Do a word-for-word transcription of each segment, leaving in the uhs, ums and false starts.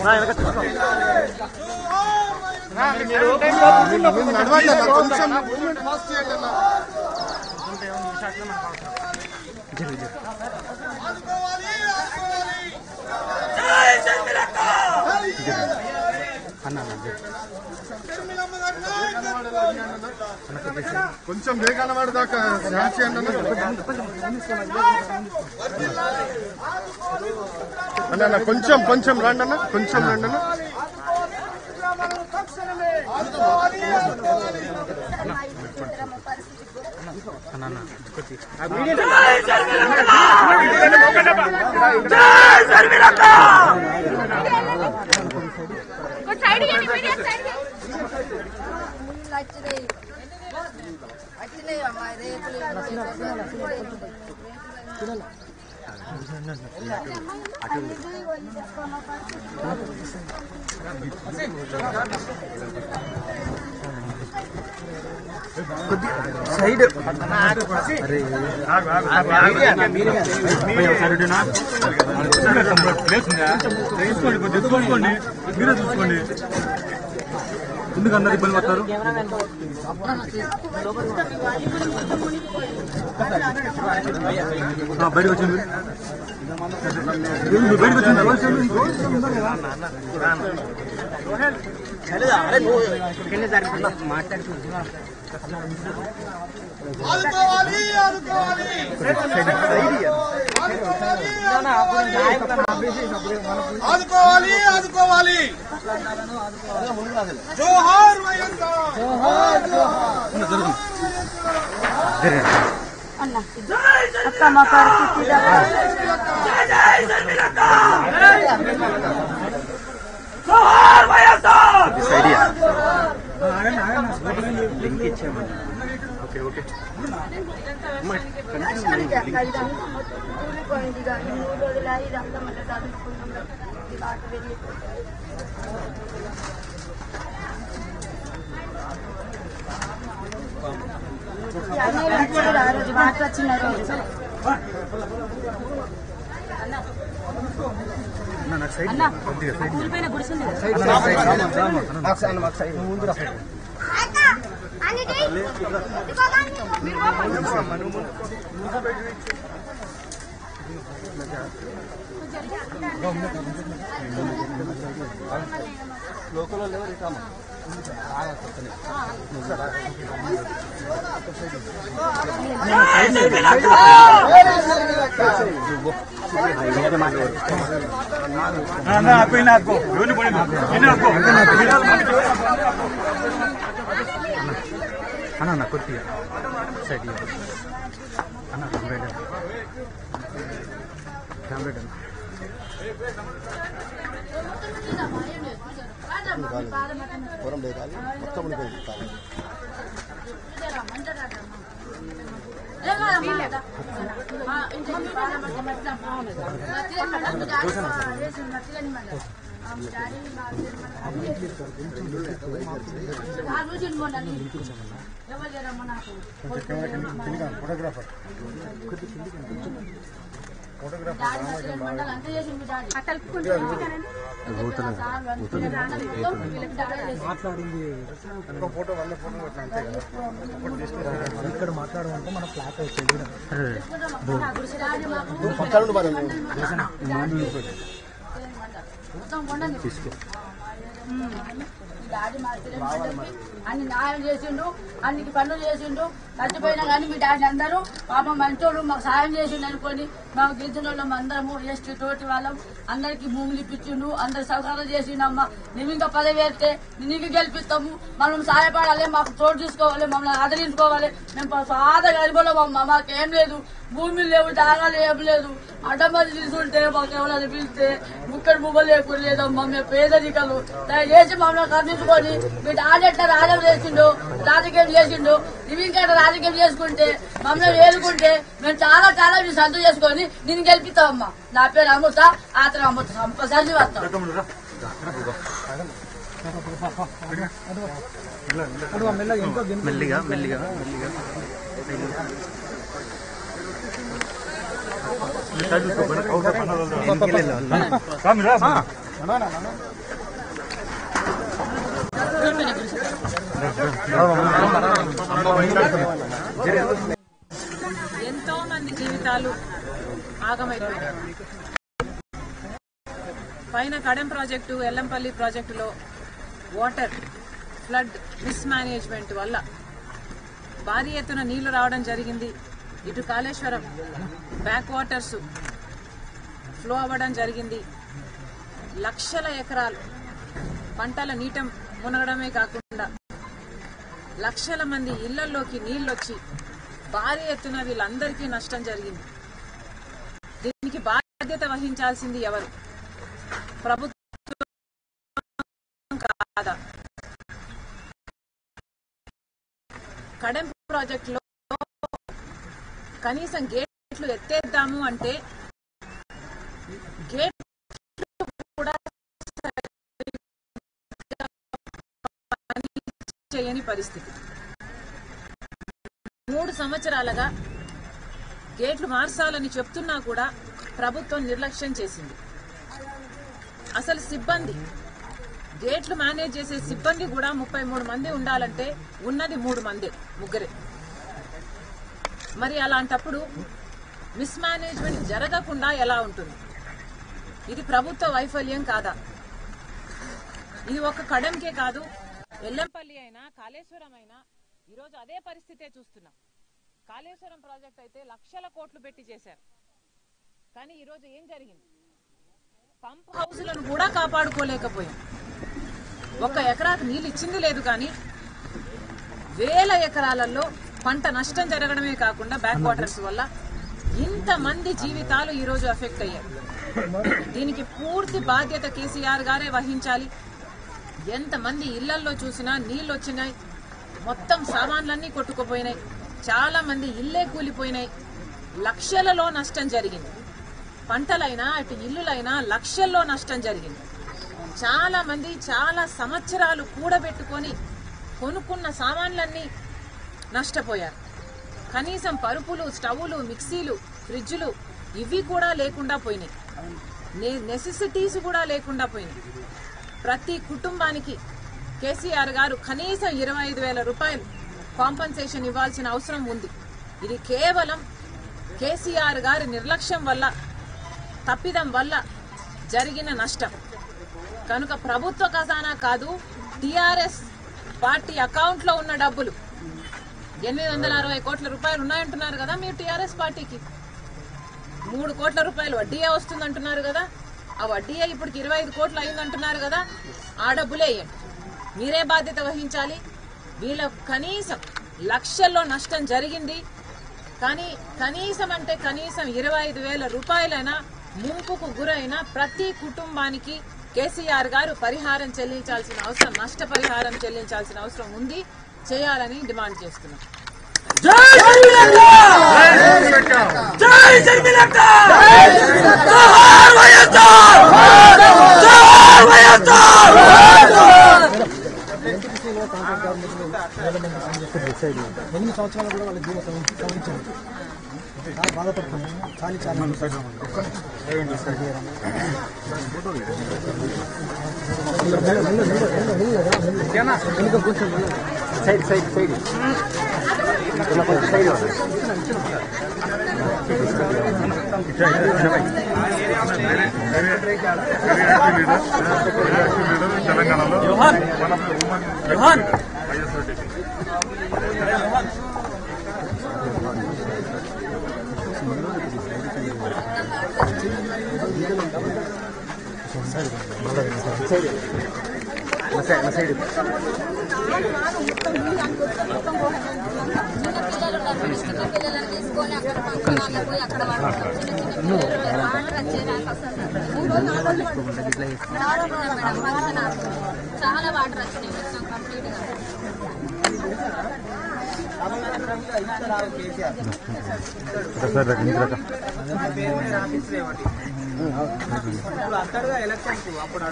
కొంచెం వేగాన వాడదాకా డాన్స్ చేయండి అన్న అన్న కొంచెం కొంచెం రండి అన్న కొంచెం రండి అన్న సైడ్ చూసుకోండి మీరే చూసుకోండి ఎందుకు అందరు ఇబ్బంది పడతారు బయటకు వచ్చింది బయటకు వచ్చింది మాట్లాడుకుంటున్నా ఆదుకోవాలి ఆదుకోవాలి జోహార్ వైఎస్ఆర్ అన్న అక్క మా పరిస్థితి జోహార్ వైఎస్ఆర్ లింక్ ఇచ్చామని ఓకే ఓకే కూలిపోయింది కానీ మూడు రోజులు ఐదు అంతా మళ్ళీ చదువుకున్నాం బాట వెళ్ళి ఆ రోజు మాట వచ్చిన రోజు కూలిపోయిన గుడిసింది లోకల్ ఎవరు కామ అన్న కొద్దిగా సైడ్ అన్న కంప్లీట్ కంప్లీట్ పూరం బేకాలి మొత్తం ఉండిపోయింది ఫోటోగ్రాఫర్ ఫోటో వంద ఫోటో అంతే కదా ఇక్కడ మాట్లాడమంటే మన ఫ్లాట్ వచ్చింది డాడీ అన్ని న్యాయం చేసిండు, అన్నికి పనులు చేసిండు. చచ్చిపోయినా కానీ మీ డాడీ అందరూ పాపం మంచోళ్ళు మాకు సాయం చేసిండు అనుకోండి. మాకు గిరిజన వాళ్ళం అందరము ఎస్టీ తోటి వాళ్ళం అందరికి భూములు ఇప్పించిండు, అందరు సహకారం చేసిండమ్మా. నువ్వు ఇంకా పదవి వేస్తే నీకు గెలిపిస్తాము, మనం సహాయపడాలి, మాకు చోటు చూసుకోవాలి, మమ్మల్ని ఆదరించుకోవాలి. మేము సాదా గరిబోళ్ళం అమ్మ, మాకేం లేదు, భూములు లేవు, జాగాలు ఏం లేదు. అడ్డమది తీసుకుంటే మాకు ఎవరైనా పిలిస్తే ముక్కడి మువ్వలు లేకుండా లేదమ్మా, మేము పేదరికలు. దయచేసి మమ్మల్ని కర్ణించుకొని మీ డాడీ ఎట్లా రాజకీయం చేసిండు, రాజకీయం చేసిండు, నువ్వు ఇంకా రాజకీయం చేసుకుంటే మమ్మల్ని వేలుకుంటే మేము చాలా చాలా మీరు సంతోషం చేసుకొని నేను గెలిపిస్తామమ్మా. నా పేరు అమృత, ఆతరం అమృత, కంపల్సరీ వస్తాం. మెల్లిగా మెల్లిగా మెల్లిగా ఎంతో మంది జీవితాలు ఆగమైపోయాయి. పైన కడెం ప్రాజెక్టు, ఎల్లంపల్లి ప్రాజెక్టులో వాటర్ ఫ్లడ్ మిస్ మేనేజ్మెంట్ వల్ల భారీ ఎత్తున నీళ్లు రావడం జరిగింది. ఇటు కాళేశ్వరం బ్యాక్ వాటర్స్ ఫ్లో అవ్వడం జరిగింది. లక్షల ఎకరాలు పంటల నీట మునగడమే కాకుండా లక్షల మంది ఇళ్లలోకి నీళ్లొచ్చి భారీ ఎత్తున వీళ్ళందరికీ నష్టం జరిగింది. దీనికి బాధ్యత వహించాల్సింది ఎవరు? ప్రభుత్వం కాదా? కడెం ప్రాజెక్టులో కనీసం గేట్లు ఎత్తేద్దాము అంటే గేట్లు కూడా చేయని పరిస్థితి. మూడు సంవత్సరాలుగా గేట్లు మార్చాలని చెప్తున్నా కూడా ప్రభుత్వం నిర్లక్ష్యం చేసింది. అసలు సిబ్బంది గేట్లు మేనేజ్ చేసే సిబ్బంది కూడా ముప్పై మూడు మంది ఉండాలంటే ఉన్నది మూడు మంది ముగ్గురే. మరి అలాంటప్పుడు మిస్ మేనేజ్మెంట్ జరగకుండా ఎలా ఉంటుంది? ఇది ప్రభుత్వ వైఫల్యం కాదా? ఇది ఒక కడెంకే కాదు, ఎల్లంపల్లి అయినా కాళేశ్వరం అయినా ఈరోజు అదే పరిస్థితే చూస్తున్నాం. కాళేశ్వరం ప్రాజెక్ట్ అయితే లక్షల కోట్లు పెట్టి చేశారు. కానీ ఈరోజు ఏం జరిగింది? పంప్ హౌస్లను కూడా కాపాడుకోలేకపోయాం. ఒక్క ఎకరాకు నీళ్ళు ఇచ్చింది లేదు, కానీ వేల ఎకరాలలో పంట నష్టం జరగడమే కాకుండా బ్యాక్ వాటర్స్ వల్ల ఇంతమంది జీవితాలు ఈరోజు ఎఫెక్ట్ అయ్యాయి. దీనికి పూర్తి బాధ్యత కేసీఆర్ గారే వహించాలి. ఎంతమంది ఇళ్లల్లో చూసినా నీళ్ళు వచ్చినాయి, మొత్తం సామాన్లన్నీ కొట్టుకుపోయినాయి, చాలా మంది ఇళ్లే కూలిపోయినాయి, లక్షలలో నష్టం జరిగింది. పంటలైనా అటు ఇల్లులైనా లక్షల్లో నష్టం జరిగింది. చాలా మంది చాలా సంవత్సరాలు కూడబెట్టుకొని కొనుక్కున్న సామాన్లన్నీ నష్టపోయారు. కనీసం పరుపులు, స్టవ్లు, మిక్సీలు, ఫ్రిడ్జ్లు ఇవి కూడా లేకుండా పోయినాయి. నెసెసిటీస్ కూడా లేకుండా పోయినాయి. ప్రతి కుటుంబానికి కేసీఆర్ గారు కనీసం ఇరవై ఐదు వేల రూపాయలు కాంపన్సేషన్ ఇవ్వాల్సిన అవసరం ఉంది. ఇది కేవలం కేసీఆర్ గారి నిర్లక్ష్యం వల్ల, తప్పిదం వల్ల జరిగిన నష్టం. కనుక ప్రభుత్వ ఖజానా కాదు, టీఆర్ఎస్ పార్టీ అకౌంట్లో ఉన్న డబ్బులు ఎనిమిది వందల అరవై కోట్ల రూపాయలు ఉన్నాయంటున్నారు కదా మీరు. టీఆర్ఎస్ పార్టీకి మూడు కోట్ల రూపాయలు వడ్డీయే వస్తుందంటున్నారు కదా. ఆ వడ్డీయే ఇప్పటికి ఇరవై ఐదు కోట్లు అయిందంటున్నారు కదా. ఆ డబ్బులే ఇవ్వండి, మీరే బాధ్యత వహించాలి. వీళ్ళ కనీసం లక్షల్లో నష్టం జరిగింది, కానీ కనీసం అంటే కనీసం ఇరవై ఐదు వేల రూపాయలైనా ముంపుకు గురైన ప్రతి కుటుంబానికి కేసీఆర్ గారు పరిహారం చెల్లించాల్సిన అవసరం, నష్టపరిహారం చెల్లించాల్సిన అవసరం ఉంది, చేయాలని డిమాండ్ చేస్తున్నాం. ఎనిమిది సంవత్సరాలు కూడా వాళ్ళ జీవన సవరించారు. చాలా బాధపడుతున్నాను. చాలా చాలా సైడ్ సైడ్ సైడ్ సైడ్ తెలంగాణలో పిల్లలను తీసుకొని అక్కడ ఫంక్షన్ పోయి అక్కడ చాలా వాటర్ వచ్చినాయి మొత్తం కంప్లీట్ గా. అప్పుడు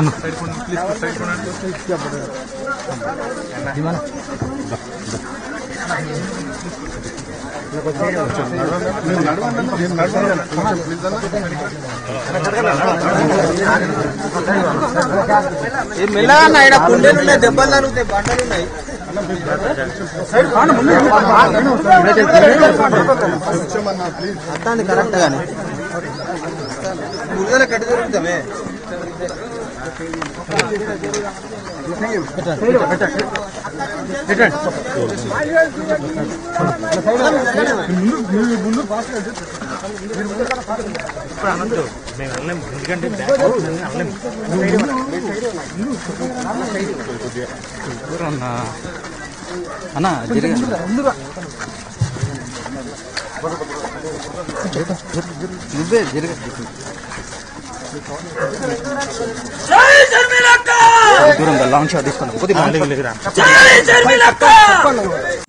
అడుగుదాం. మెల్లగా ఇక్కడ కుండేలు ఉన్నాయి, దెబ్బలు తగ్గుతాయి, బండలు ఉన్నాయి. అత్తాండి కరెక్ట్ గానే గుడిదల కట్టి దొరుకుతామే. ముందు మేము వెళ్ళలేము, ఎందుకంటే అన్నా నువ్వే జరగ దూరం లాంగ్ షాట్ తీసుకున్నాం కొద్దిగా